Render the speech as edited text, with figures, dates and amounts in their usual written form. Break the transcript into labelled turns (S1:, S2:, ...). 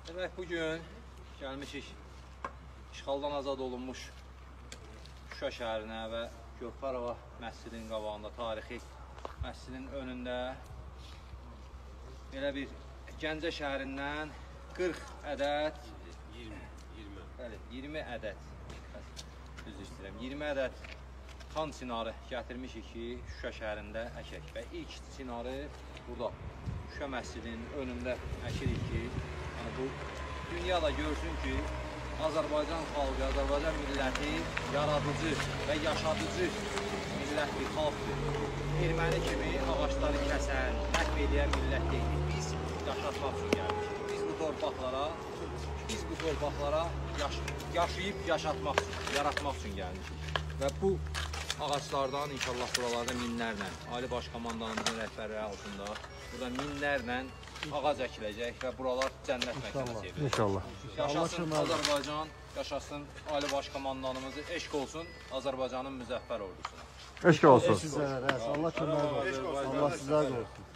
S1: Demək, bugün gəlmişik işğaldan azad olunmuş Şuşa şəhərinə və Gövhərova məscidinin qabağında, tarixi məscidin önündə belə bir Gəncə şəhərindən 40 ədəd 20 ədəd düz istəyirəm, 20 ədəd xan çinarı gətirmişik ki, Şuşa şəhərində əkək və ilk çinarı burada Şuşa məscidinin önündə əkirik ki, bu dünya da görsün ki, Azərbaycan xalqı, Azərbaycan milləti yaradıcı və yaşadıcı millət bir xalqdır. Erməni kimi ağaçları kəsən, məhv edən millət deyil. Biz yaşatmaq üçün gəlmişik. Biz bu torpaqlara yaşayıb yaşatmaq üçün, yaratmaq üçün gəlmişik. Və bu ağaçlardan inşallah buralarda minlərlə, Ali Baş Komandanımızın rəhbərliyi altında burada minlərlə ağac əkiləcək və buralar cənnət məkanı çevrilir.
S2: İnşallah.
S1: Yaşasın Azərbaycan, yaşasın Ali Baş Komandanımızı, eşq olsun Azərbaycanın müzəffər ordusuna.
S2: Eşq olsun.
S3: Allah kömək olsun. Allah sizə olsun.